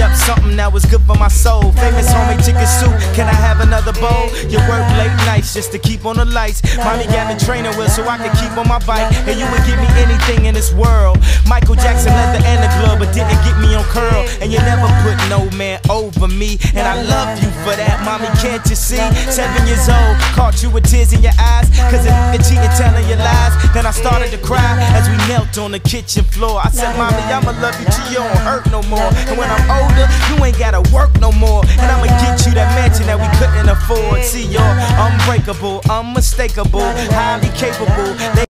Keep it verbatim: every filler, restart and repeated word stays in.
up something that was good for my soul. Famous homemade chicken soup, can I have another bowl? You work late nights just to keep on the lights. Mommy got me training wheels so I can keep on my bike. And you would give me anything in this world. Michael Jackson leather and the glove, but didn't get me on curl. And you never put no man over me, and I love you for that, mommy, can't you see? Seven years old, caught you with tears in your eyes, cause if you're cheating, telling your lies. Then I started to cry as we knelt on the kitchen floor. I said, mommy, I'ma love you till you don't hurt no more. And when I'm older, you ain't gotta work no more. And I'ma get you that mansion that we couldn't afford. See, you're unbreakable, unmistakable, highly capable. They